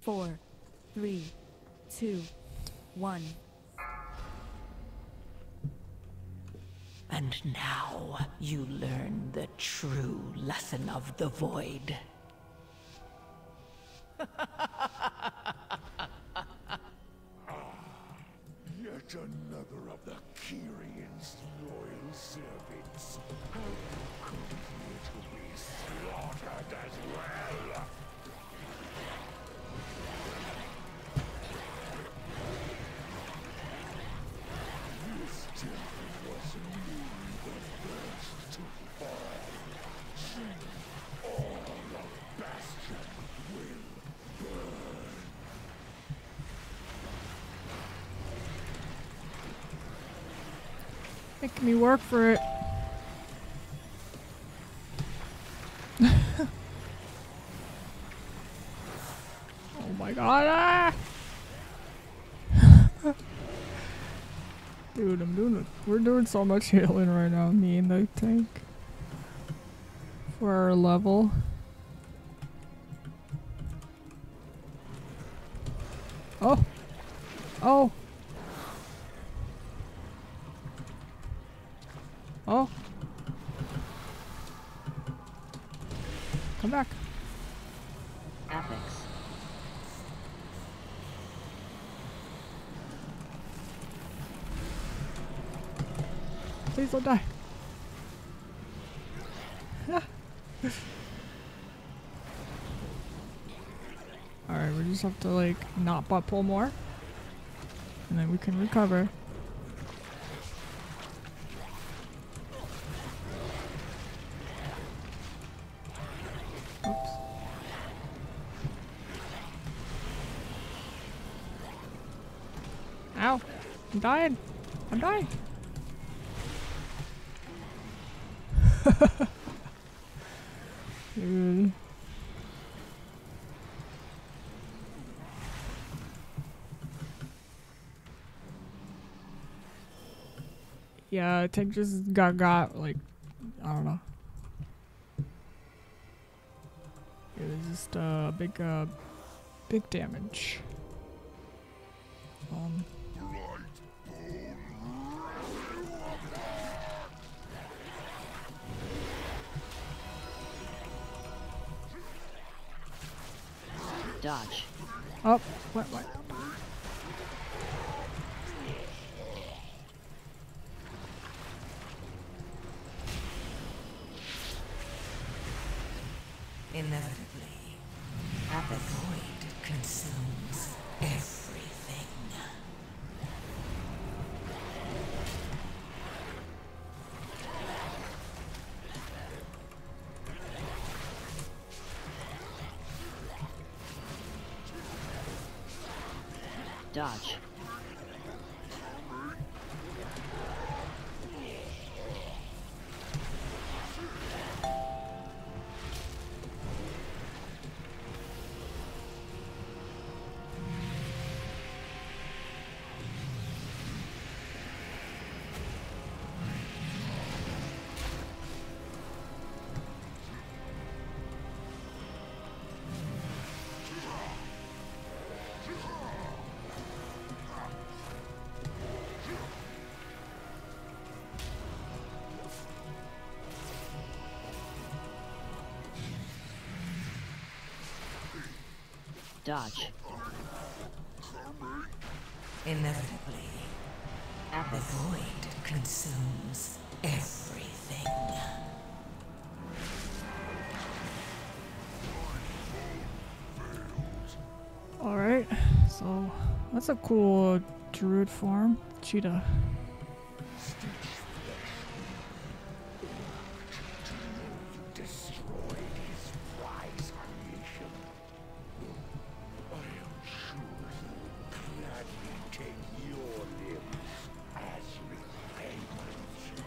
4, 3, 2, 1. And now you learn the true lesson of the void. Yet another of the Kyrian's loyal servants. How come here to be slaughtered as well? This temple was merely the first to fall. Soon all of Bastion will burn. Making me work for it. Oh my god. Ah! Dude, we're doing so much healing right now, me and the tank. For our level. Oh! Oh! Oh! Come back. Affix. Please don't die. Alright, we just have to like not butt pull more. And then we can recover. Oops. Ow! I'm dying! I'm dying! Dude. Yeah, I think just got like, I don't know. It was just big damage. Dodge. Oh, what? Inevitably, the void consumes everything. Dodge. Dodge. Inevitably, the Affix. void consumes everything. Alright, so that's a cool druid form. Cheetah. Destroyed his prize creation. I am sure he'll gladly take your limbs as repayment.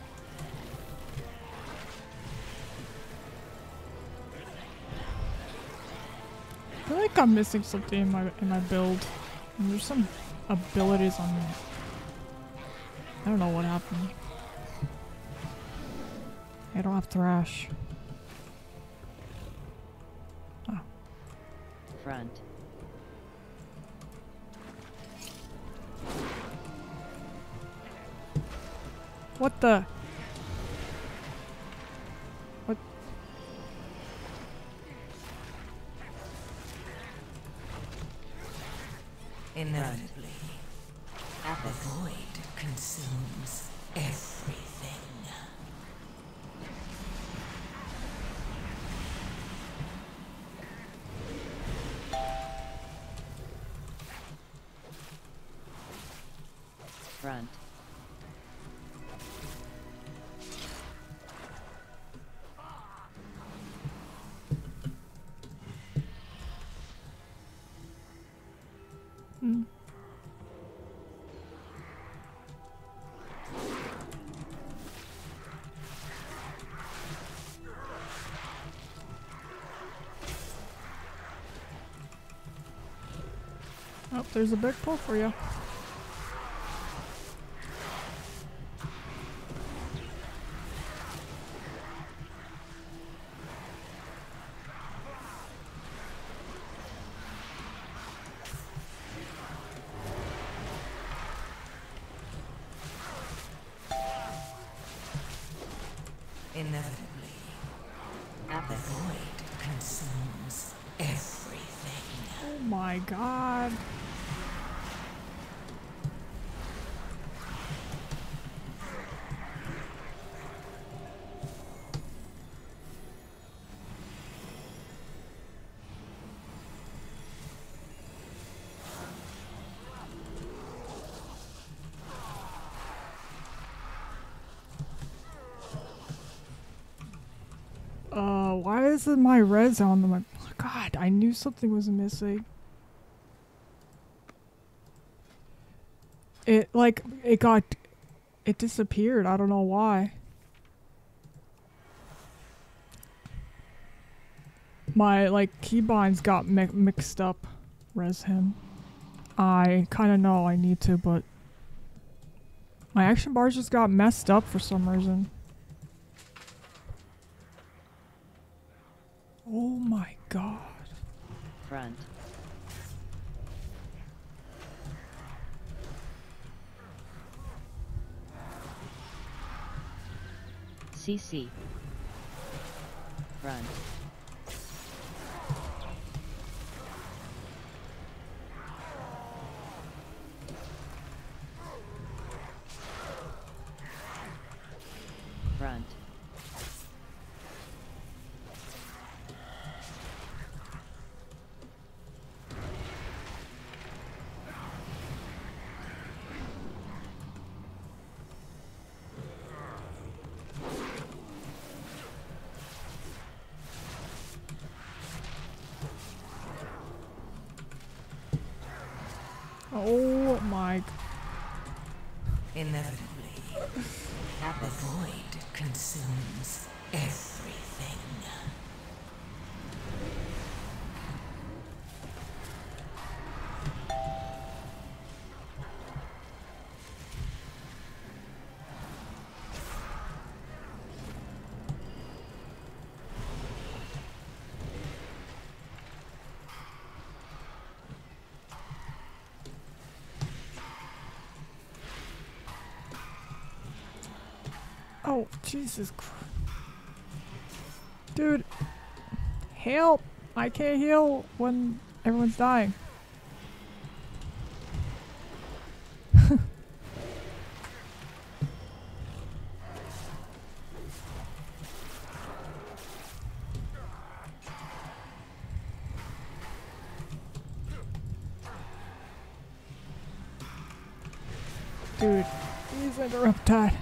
I feel like I'm missing something in my build. And there's some abilities on me. I don't know what happened. I don't have Thrash. Oh. Front. What the? What? Inevitably, the Affix. void consumes everything. Front. Hmm. Oh, there's a big pull for you. Inevitably, the Affix. void consumes everything. Oh my god. Why isn't my res on them? Oh god, I knew something was missing. It disappeared. I don't know why. My keybinds got mixed up. Res him. I kind of know I need to, but my action bars just got messed up for some reason. Oh my god. Front. CC. Front. Front. Oh my. Inevitably, the Affix. void consumes everything. Oh, Jesus Christ. Dude. Help! I can't heal when everyone's dying. Dude, please interrupt that.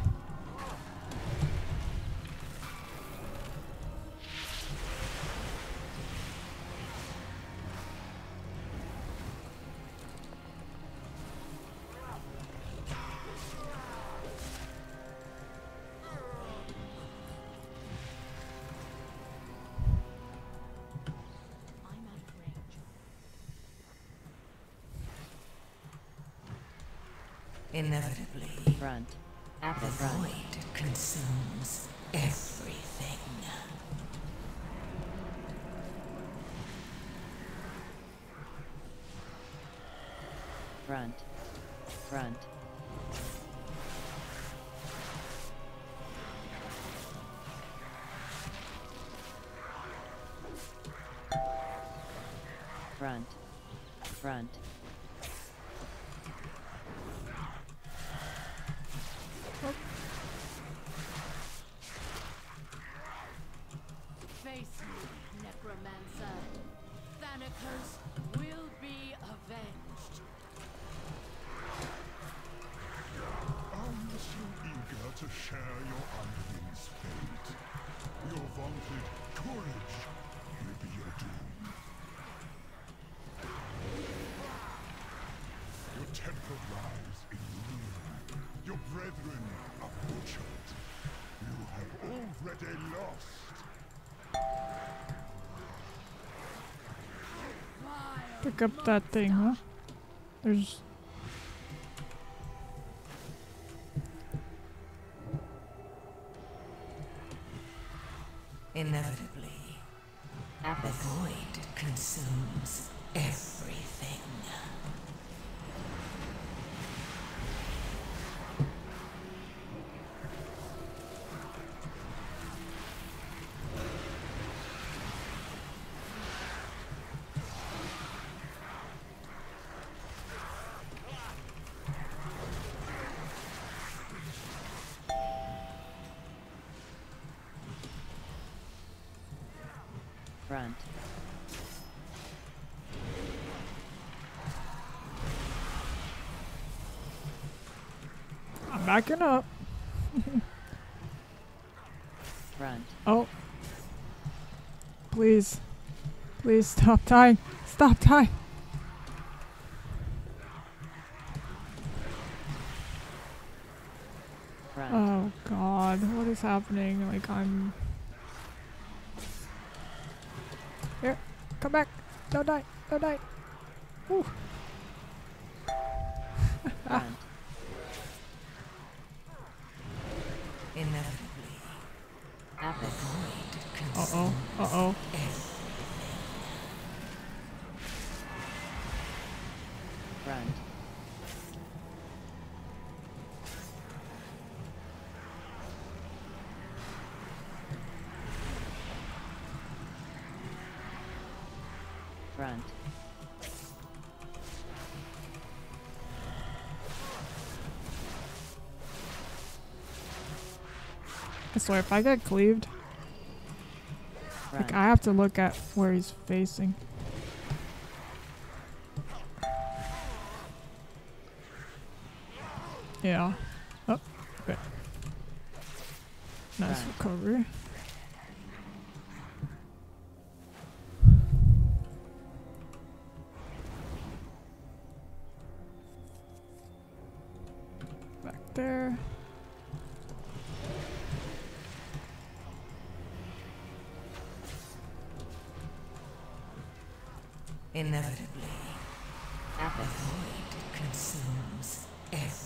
Inevitably, Front. the Affix. void consumes everything. Front. Front. Front. Front. Face me, Necromancer. Thanatos will be avenged. Aren't you eager to share your underling's fate? Your vaunted courage will be your doom. Your temple lies in ruin. Your brethren are butchered. You have already lost. Pick up that thing, huh? There's... Inevitably, the Affix. void consumes everything. Front. I'm backing up. Front. Oh. Please. Please stop dying. Stop dying. Front. Oh god, what is happening? Like I'm... Here, come back. Don't die. Don't die. Woo. Front. Inevitably, the Affix. void Uh-oh. consumes Uh-oh. Front. Front. I swear, if I get cleaved, Front. like I have to look at where he's facing. Yeah. Oh, okay. Nice Front. recovery. Back there. Inevitably, the Affix. void consumes everything.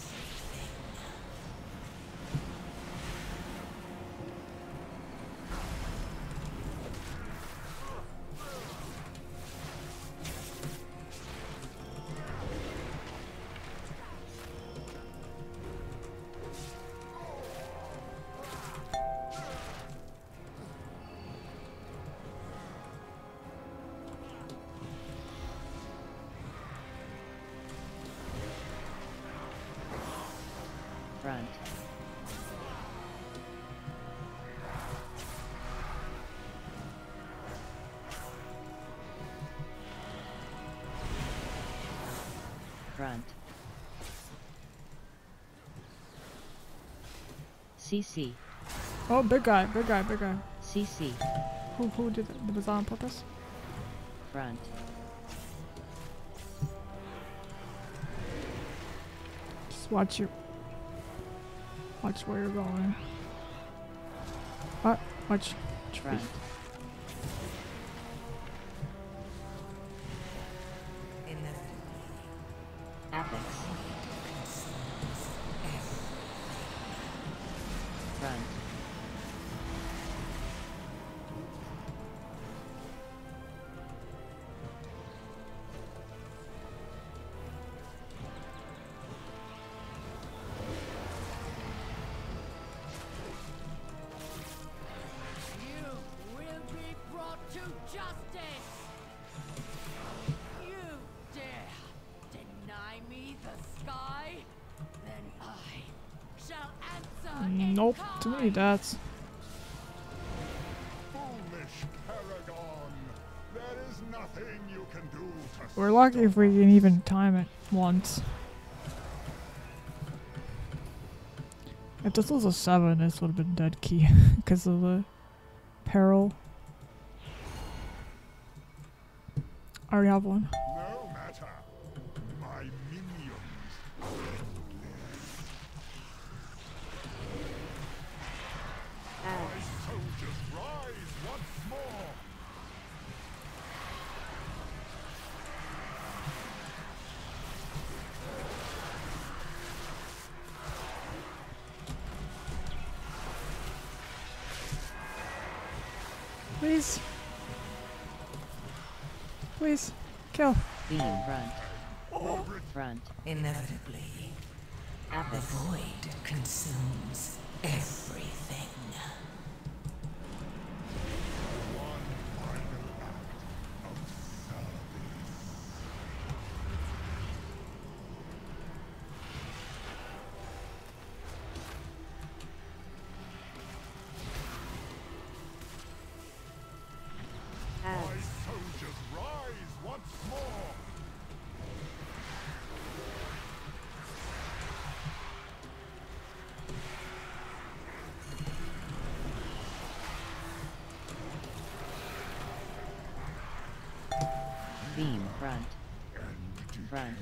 Front. Front. CC. Oh, big guy, big guy, big guy. CC. Who did that? Was that on purpose? Front. Just watch where you're going. What? Watch. Front. Inevitably, Affix. Front. You will be brought to justice. Too many deaths. Foolish Paragon, there is nothing you can do to We're lucky if we can even time it once. If this was a 7, this would have been dead key because of the peril. I already have one. no matter. My minions my soldiers rise once more. Please. Please. Kill. Beam front. Front. Inevitably, the Affix. void consumes everything. My soldiers rise once more. Beam front. Front.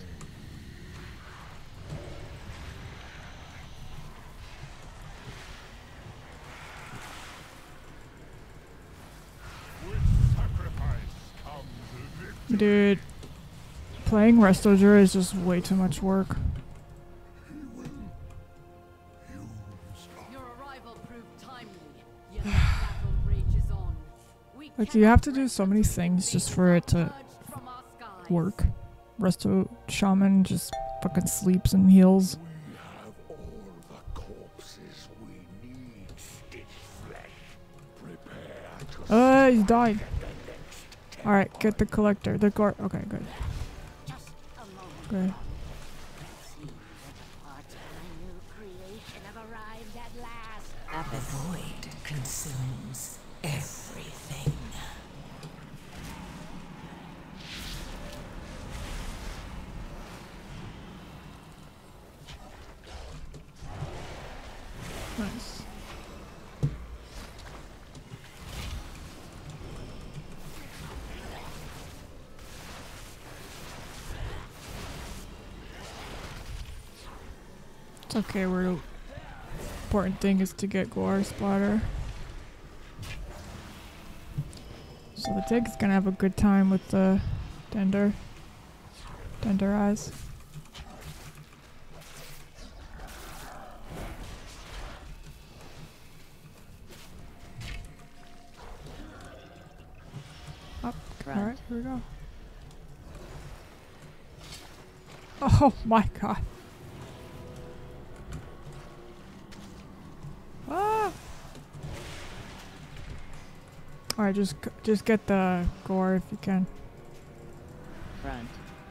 With sacrifice comes victory. Dude. Playing Resto Druid is just way too much work. Your arrival proved timely, yet the battle rages on. We Like, you have to cannot do so rest many until things the just fates for are it to purged from our skies. work. Resto Shaman just fucking sleeps and heals. We have all the corpses we need, Stitchflesh. Prepare to He's died. Alright, get the collector. The guard. Okay, good. Just a moment. Good. See what parts of my new creation have arrived at last. The Affix. void consumes everything. Nice. It's okay, we're important thing is to get gore splatter. So the Tig's gonna have a good time with the Dender. Dender eyes. Up. Front. Alright, here we go. Oh my god. Ah! Alright, just get the gore if you can. Front.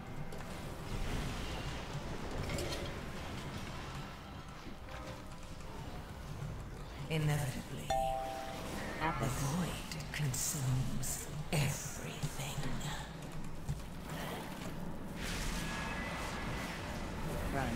Inevitably, the Affix. void consumes everything. Front.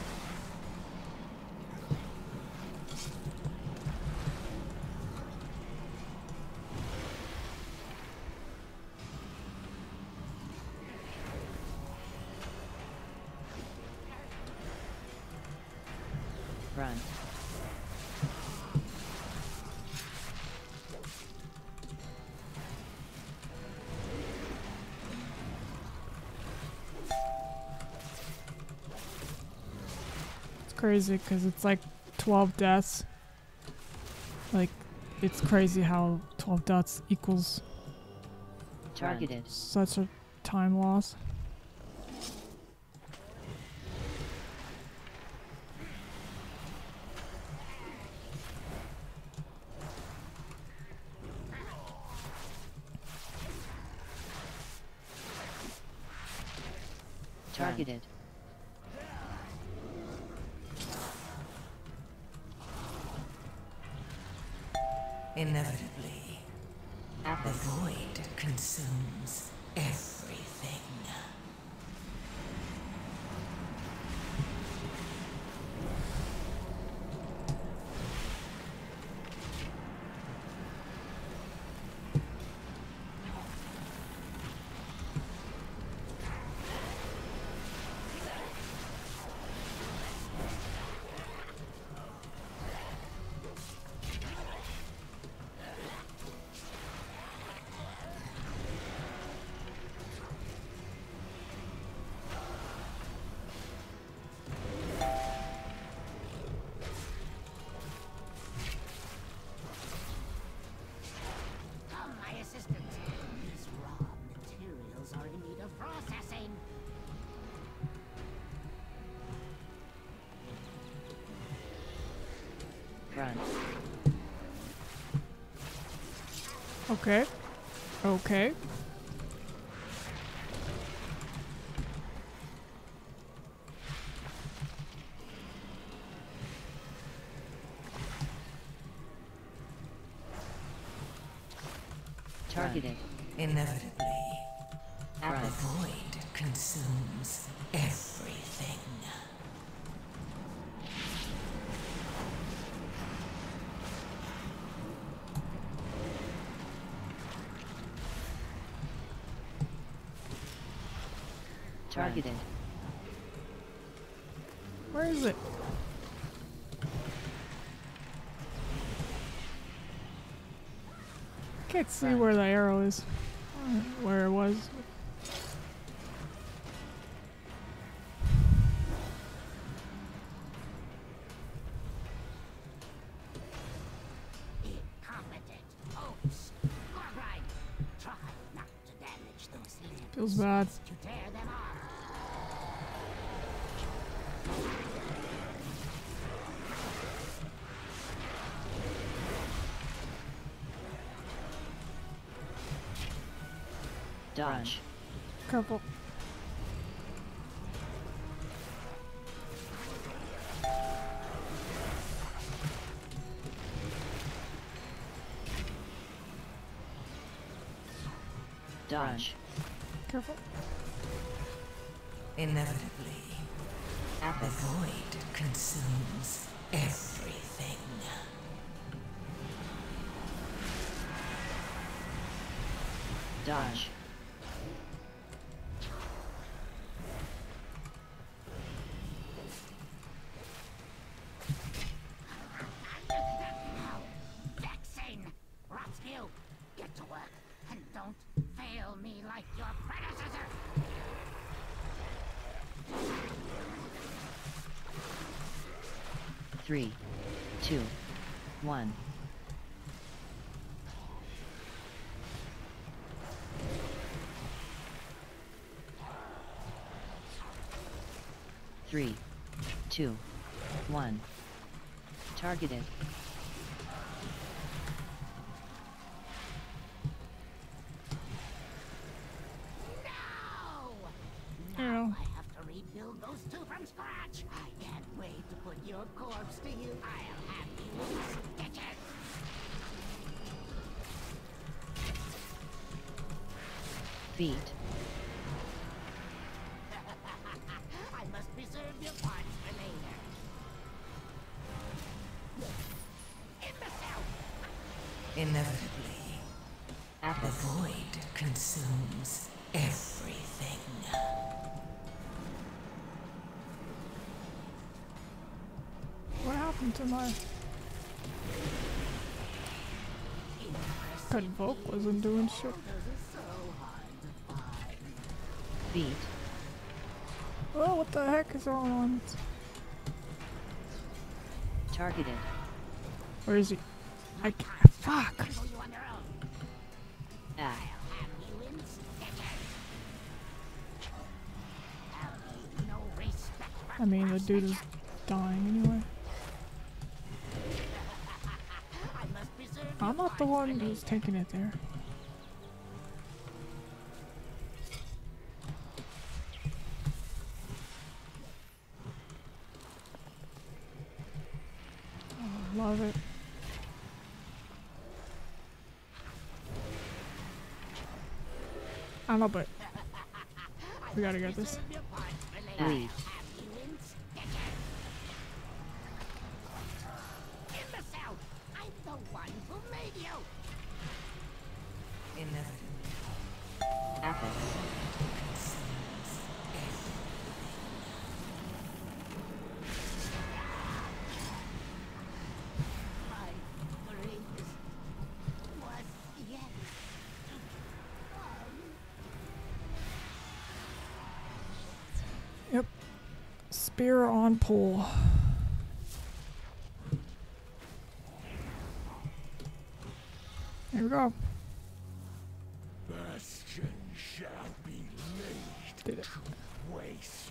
Front. It's crazy because it's like 12 deaths. Like, it's crazy how 12 deaths equals Targeted. such a time loss. Targeted. Inevitably, the Affix. void consumes everything. Run. Okay. Okay. Targeted. Inevitably, the Affix. void consumes everything. Targeted. Where is it? Can't see Run. where the arrow is. Where it was. Feels bad. Dodge. Careful. Dodge. Careful. Inevitably, the Affix. void consumes everything. Dodge. Get to work and don't fail me like your predecessor. 3, 2, 1. Three, 2, 1. Targeted. Arrow. I have to rebuild those two from scratch. I can't wait to put your corpse to you. I'll have you in stitches. Feet. I must preserve your parts for later. Imbecile! Inevitably, the Affix. void consumes everything. What happened to my... Convoke wasn't doing shit. Feet. Oh, what the heck is going on? Targeted. Where is he? I can't... Fuck! Act. I mean, the dude is dying anyway. I'm not the one who's taking it there. Oh, love it. I don't know, but we gotta get this. 3, Imbecile! I'm the one who made you! Affix. My greatest was yet to come. Yep. Spear on pull. Here we go. Bastion shall be laid Did it. to waste.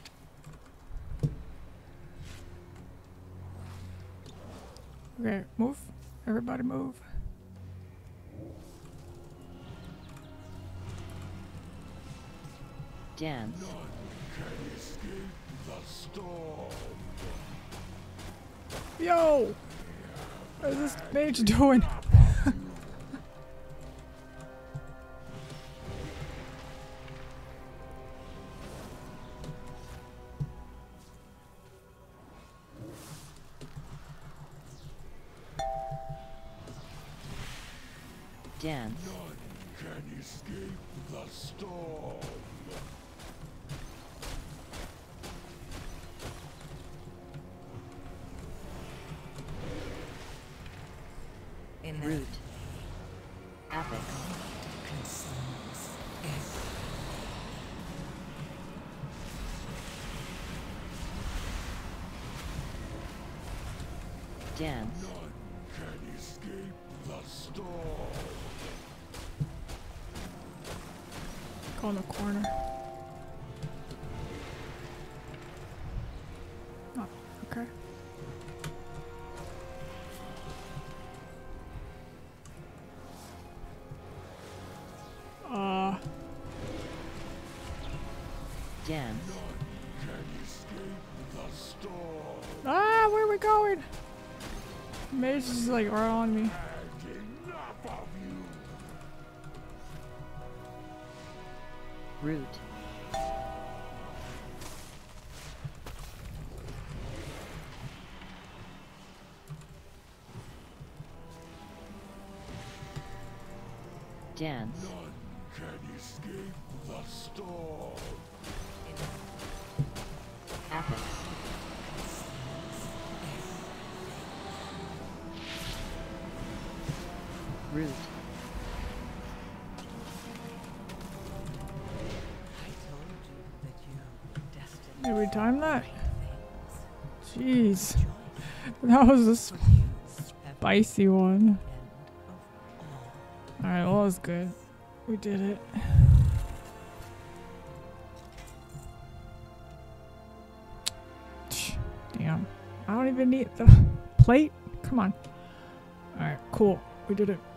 Okay, move. Everybody move. Dance. None can escape the storm. Yo! What is this mage doing? Dance. None can escape the storm. Root. Affix. Dance. None can escape the storm. Go in the corner. Oh, okay. Dance. None can escape the storm. Ah, where are we going? Mage is like right on me. And enough of you. Root. Dance. None can escape the storm. Affix. Root. Did we time that? Jeez. That was a spicy one. Alright, well, that was good. We did it. Damn. I don't even need the plate. Come on. Alright, cool. We did it.